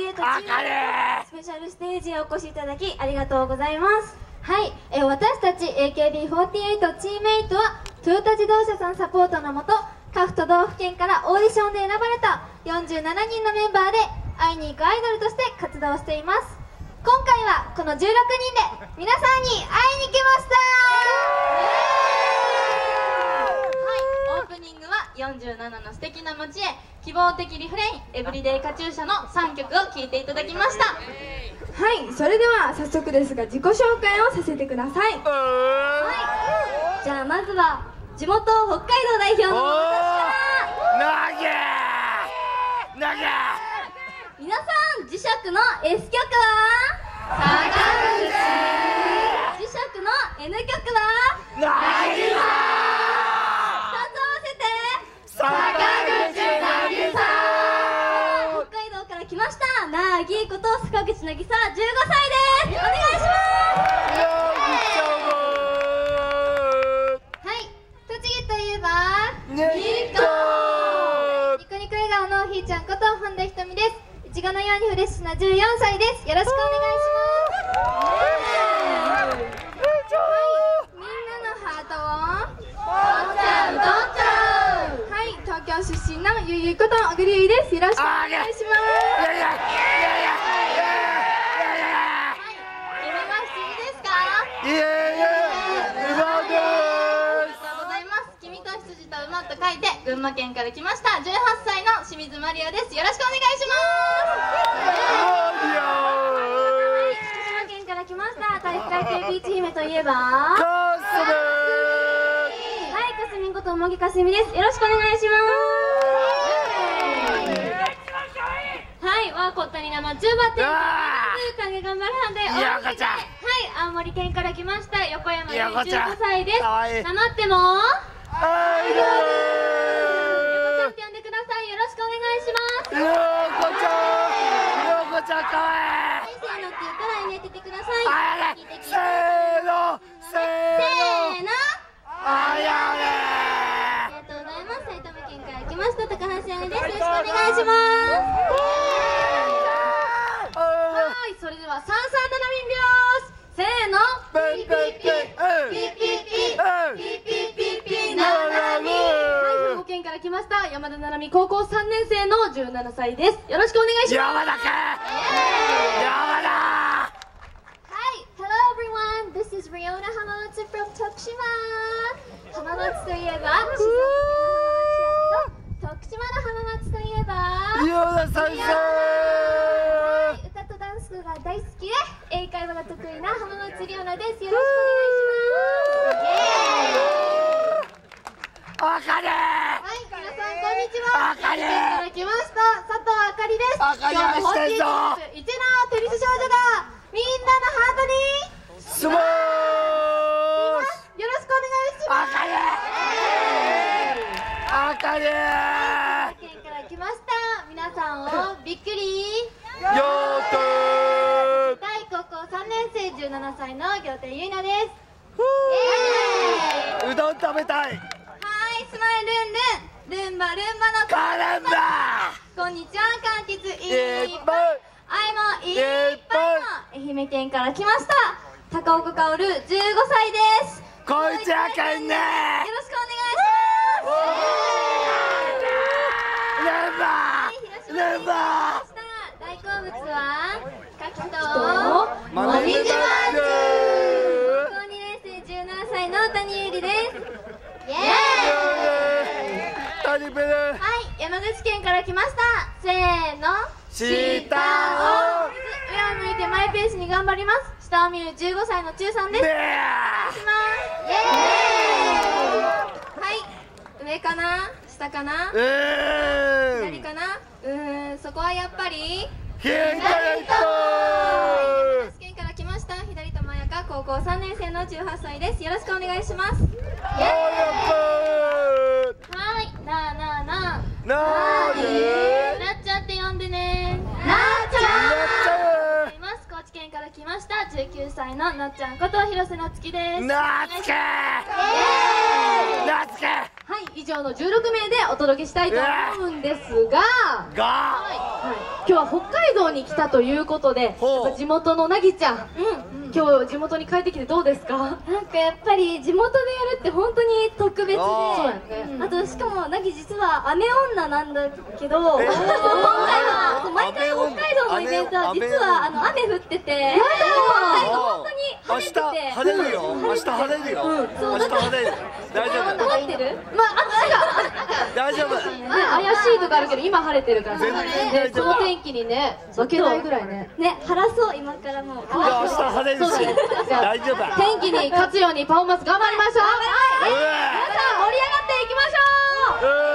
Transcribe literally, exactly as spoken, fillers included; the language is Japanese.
エイトチームスペシャルステージへお越しいただきありがとうございます。はい、えー、私たち エーケービーフォーティーエイト チームメイトはトヨタ自動車さんサポートのもと各都道府県からオーディションで選ばれたよんじゅうななにんのメンバーで会いに行くアイドルとして活動しています。今回はこのじゅうろくにんで皆さんに会いに来ました。はい、オープニングはよんじゅうななの素敵な街へ、希望的リフレイン、エブリデイカチューシャのさんきょくを聴いていただきました。 はい、それでは早速ですが自己紹介をさせてください。 はい、じゃあまずは地元北海道代表の私から投げ投げ皆さん、磁石の エス 曲は坂口、磁石の エヌ 曲は投げふたつ合わせて坂口なぎさ北海道から来ましたなぎこと坂口なぎさじゅうごさいです。お願いします。はい、栃木といえばニコニコニコ笑顔のひーちゃんこと本田ひとみです。いちごのようにフレッシュなじゅうよんさいです。よろしくお願いします。はい、みんなのハートを取っちゃう取っちゃう。はい、東京出身のゆいゆいこと小栗ゆいです。よろしくお願いします。 いやいやいやいやいやはい、君は羊ですか？ いやいや馬でありがとうございます。君と羊と馬と書いて群馬県から来ましたじゅうはっさいの清水マリアです。よろしくお願いします。はい、福島県から来ました体育会系ビーチ姫といえばカスムはい、かすみんこともぎかすみです。よろしくお願いします。はい、ワーコッタに生チューバって影頑張るはんで応援してください。はい、青森県から来ました横山ゆいじゅうごさいです。なまってもアイドル横ちゃんって呼んでください。よろしくお願いします。 ようこちゃんようこちゃんかわいい。 せーのって言ったらねててください。 あ聞いて聞いてせーのせーのせーのあやありがとうございます。埼玉県から来ました高橋彩音です。よろしくお願いします。はい、それでは三三七民拍子せーのピピピピピピピピピピななみ。はい、兵庫県から来ました山田ななみ高校さんねん生のじゅうななさいです。よろしくお願いします。 山田か山田。 Hi, hello everyone. This is Riona Hamamatsu from 徳島。浜松といえば静岡県の浜松やけど、徳島の浜松といえば山田先生。 歌とダンスが大好きで英会話が得意な浜松リオナです。よろしくお願いします。 あかねはい、皆さんこんにちは。 あかねから来ました佐藤あかりです。 あかり今日も本してんぞ日一のテニス少女がみんなのハートにスモーよろしくお願いします。 あかねあかね県から来ました皆さんをびっくりよーとー大高校さんねん生じゅうななさいの仰天ゆいなです。イエーイ。 うどん食べたい。 はい、スマイルンルンルンバルンバのカレンダこんにちは、かんきついーいっっぱいぱいあいもいっぱいの愛媛県から来ました高岡かおるじゅうごさいです。 こいつあかんねよろしくお願いします。 ルンバルンバ大好物はかきとマネージャー高校にねん生じゅうななさいの谷ゆりです。イエーイ。 トリプルはい、山口県から来ましたせーの下を上を向いてマイペースに頑張ります。下を見るじゅうごさいの中さんです。お願いします。イエーイ。はい、上かな下かなうーん左かなうーん、そこはやっぱり左と山口県から来ました左とまやか高校さんねん生のじゅうはっさいです。よろしくお願いします。イエーイ。はい、なあなあなあなーになっちゃんって呼んでね。なっちゃんいます。高知県から来ましたじゅうきゅうさいのなっちゃんこと広瀬なつきです。 なつけなつけはい、以上のじゅうろくめいでお届けしたいと思うんですが、 がはい、 今日は北海道に来たということで、 ほうやっぱ地元のなぎちゃん、 うん今日地元に帰ってきてどうですか？ なんかやっぱり地元でやるって本当に特別で、 あーそうやねあとしかもなぎ実は雨女なんだけど、今えー回はそう毎回北海道のイベントは雨実はあの雨降ってて、今回が本当に明日晴れてて、 晴れるよ。明日晴れるよ。明日晴れる。大丈夫。 待ってる？ まあ大丈夫。 暑がね怪しいとかあるけど今晴れてるから全然ね、 大丈夫この天気にね負けないぐらいね。 ね、晴らそう今からもう。 いや明日晴れるし。 じゃあ大丈夫。 天気に勝つようにパフォーマンス頑張りましょう。 うわ皆さん盛り上がっていきましょう。 うわ